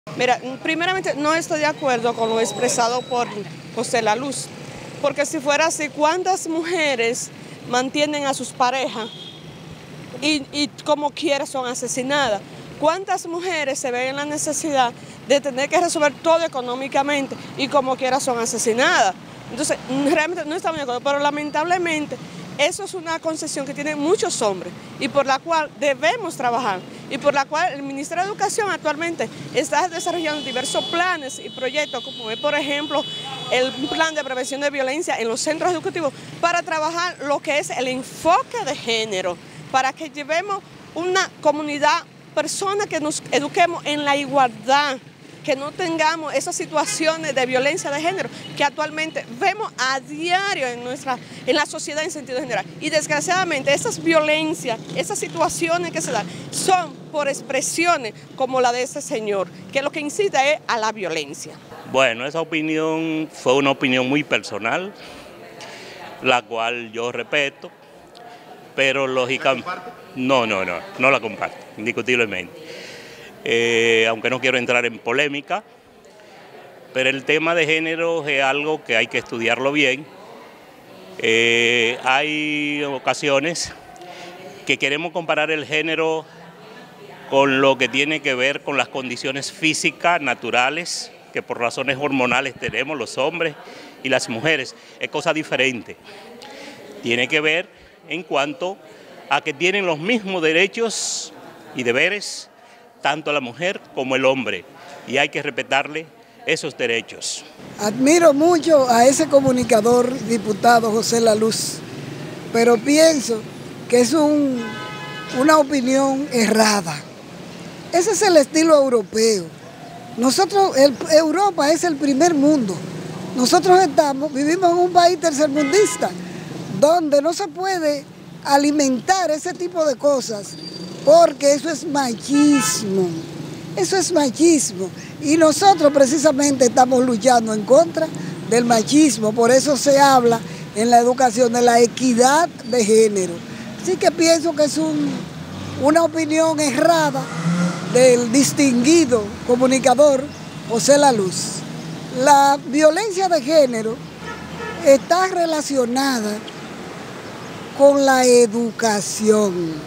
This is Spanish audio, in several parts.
Mira, primeramente no estoy de acuerdo con lo expresado por José La Luz, porque si fuera así, ¿cuántas mujeres mantienen a sus parejas y como quiera son asesinadas? ¿Cuántas mujeres se ven en la necesidad de tener que resolver todo económicamente y como quiera son asesinadas? Entonces, realmente no estamos de acuerdo, pero lamentablemente eso es una concepción que tienen muchos hombres y por la cual debemos trabajar y por la cual el Ministerio de Educación actualmente está desarrollando diversos planes y proyectos, como es, por ejemplo, el plan de prevención de violencia en los centros educativos para trabajar lo que es el enfoque de género, para que llevemos una comunidad, personas que nos eduquemos en la igualdad, que no tengamos esas situaciones de violencia de género que actualmente vemos a diario en la sociedad en sentido general. Y desgraciadamente esas violencias, esas situaciones que se dan son por expresiones como la de ese señor, que lo que incita es a la violencia. Bueno, esa opinión fue una opinión muy personal, la cual yo respeto, pero lógicamente no la comparto, indiscutiblemente. Aunque no quiero entrar en polémica, pero el tema de género es algo que hay que estudiarlo bien. Hay ocasiones que queremos comparar el género con lo que tiene que ver con las condiciones físicas naturales que por razones hormonales tenemos los hombres y las mujeres. Es cosa diferente. Tiene que ver en cuanto a que tienen los mismos derechos y deberes tanto la mujer como el hombre, y hay que respetarle esos derechos. Admiro mucho a ese comunicador, diputado José La Luz, pero pienso que es una opinión errada. Ese es el estilo europeo. Europa es el primer mundo. Nosotros vivimos en un país tercermundista, donde no se puede alimentar ese tipo de cosas, porque eso es machismo, y nosotros precisamente estamos luchando en contra del machismo, por eso se habla en la educación de la equidad de género. Así que pienso que es una opinión errada del distinguido comunicador José La Luz. La violencia de género está relacionada con la educación.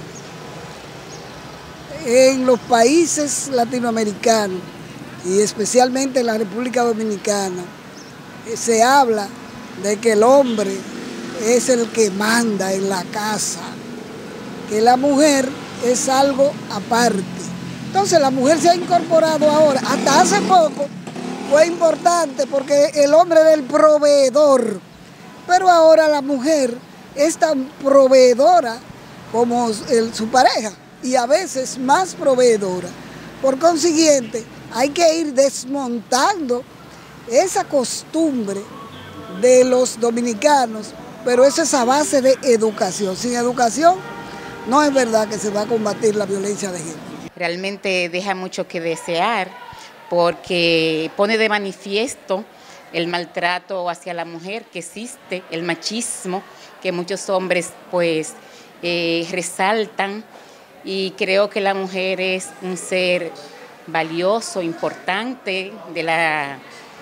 En los países latinoamericanos y especialmente en la República Dominicana se habla de que el hombre es el que manda en la casa, que la mujer es algo aparte. Entonces la mujer se ha incorporado ahora, hasta hace poco fue importante porque el hombre era el proveedor, pero ahora la mujer es tan proveedora como su pareja, y a veces más proveedora. Por consiguiente, hay que ir desmontando esa costumbre de los dominicanos, pero eso es a base de educación. Sin educación, no es verdad que se va a combatir la violencia de género. Realmente deja mucho que desear, porque pone de manifiesto el maltrato hacia la mujer que existe, el machismo que muchos hombres pues resaltan. Y creo que la mujer es un ser valioso, importante de la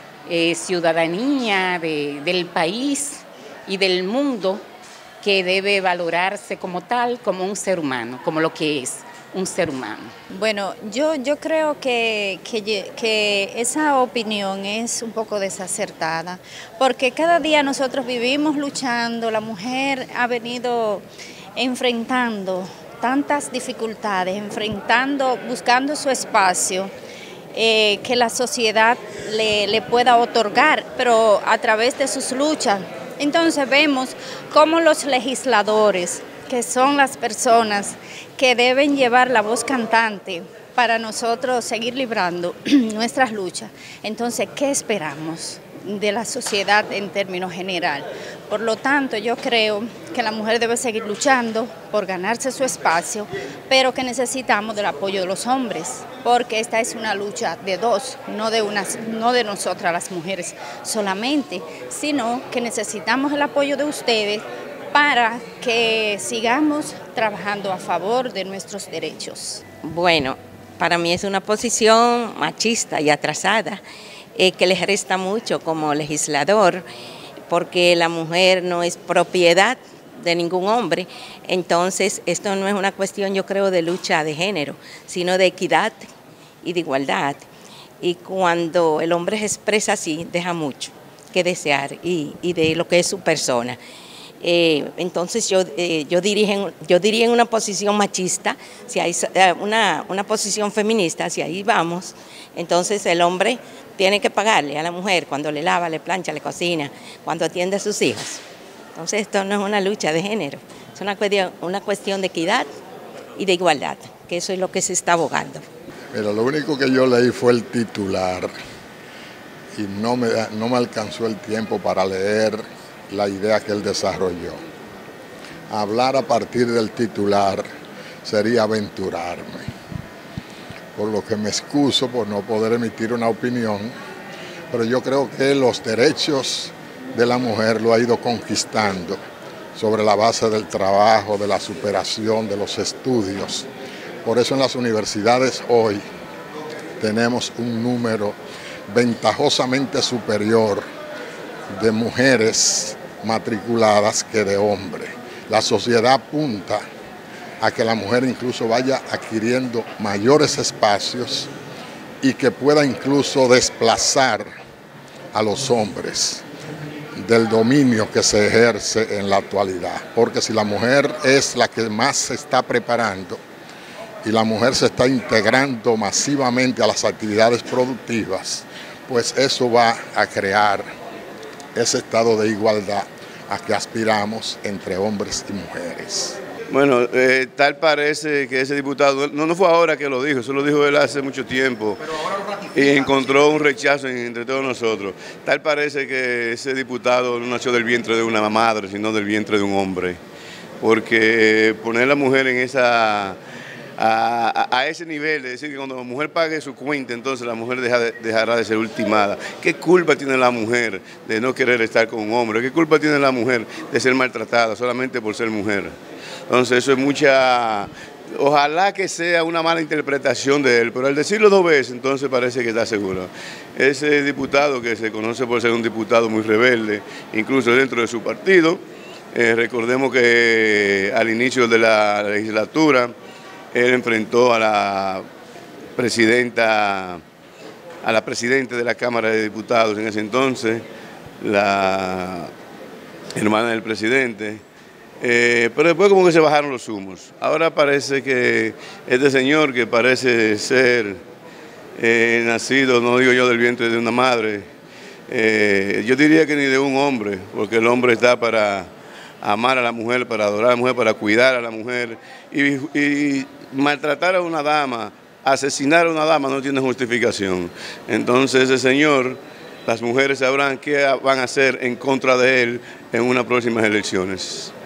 ciudadanía, del país y del mundo, que debe valorarse como tal, como un ser humano, como lo que es un ser humano. Bueno, yo creo que esa opinión es un poco desacertada, porque cada día nosotros vivimos luchando, la mujer ha venido enfrentando tantas dificultades, buscando su espacio que la sociedad le pueda otorgar, pero a través de sus luchas. Entonces vemos cómo los legisladores, que son las personas que deben llevar la voz cantante para nosotros seguir librando nuestras luchas, entonces, ¿qué esperamos de la sociedad en términos general? Por lo tanto, yo creo que la mujer debe seguir luchando por ganarse su espacio, pero que necesitamos del apoyo de los hombres, porque esta es una lucha de dos, no de nosotras las mujeres solamente, sino que necesitamos el apoyo de ustedes para que sigamos trabajando a favor de nuestros derechos. Bueno, Para mí es una posición machista y atrasada, que les resta mucho como legislador, porque la mujer no es propiedad de ningún hombre. Entonces, esto no es una cuestión, yo creo, de lucha de género, sino de equidad y de igualdad. Y cuando el hombre se expresa así, deja mucho que desear y de lo que es su persona. Entonces yo diría en una posición machista, si hay una posición feminista, si ahí vamos, entonces el hombre tiene que pagarle a la mujer cuando le lava, le plancha, le cocina, cuando atiende a sus hijos. Entonces esto no es una lucha de género, es una cuestión de equidad y de igualdad, que eso es lo que se está abogando. Pero lo único que yo leí fue el titular y no me alcanzó el tiempo para leer la idea que él desarrolló. Hablar a partir del titular sería aventurarme, por lo que me excuso por no poder emitir una opinión, pero yo creo que los derechos de la mujer lo ha ido conquistando sobre la base del trabajo, de la superación, de los estudios. Por eso en las universidades hoy tenemos un número ventajosamente superior de mujeres matriculadas que de hombres. La sociedad apunta a que la mujer incluso vaya adquiriendo mayores espacios y que pueda incluso desplazar a los hombres del dominio que se ejerce en la actualidad. Porque si la mujer es la que más se está preparando y la mujer se está integrando masivamente a las actividades productivas, pues eso va a crear ese estado de igualdad a que aspiramos entre hombres y mujeres. Bueno, tal parece que ese diputado, no fue ahora que lo dijo, eso lo dijo él hace mucho tiempo y encontró un rechazo entre todos nosotros. Tal parece que ese diputado no nació del vientre de una madre, sino del vientre de un hombre, porque poner a la mujer en a ese nivel, de decir que cuando la mujer pague su cuenta, entonces la mujer dejará de ser ultimada. ¿Qué culpa tiene la mujer de no querer estar con un hombre? ¿Qué culpa tiene la mujer de ser maltratada solamente por ser mujer? Entonces eso es mucha... Ojalá que sea una mala interpretación de él, pero al decirlo 2 veces, entonces parece que está seguro. Ese diputado que se conoce por ser un diputado muy rebelde, incluso dentro de su partido, recordemos que al inicio de la legislatura, él enfrentó a la presidenta de la Cámara de Diputados en ese entonces, la hermana del presidente, pero después como que se bajaron los humos. Ahora parece que este señor, que parece ser nacido, no digo yo del vientre de una madre, yo diría que ni de un hombre, porque el hombre está para amar a la mujer, para adorar a la mujer, para cuidar a la mujer, y maltratar a una dama, asesinar a una dama no tiene justificación. Entonces ese señor, las mujeres sabrán qué van a hacer en contra de él en unas próximas elecciones.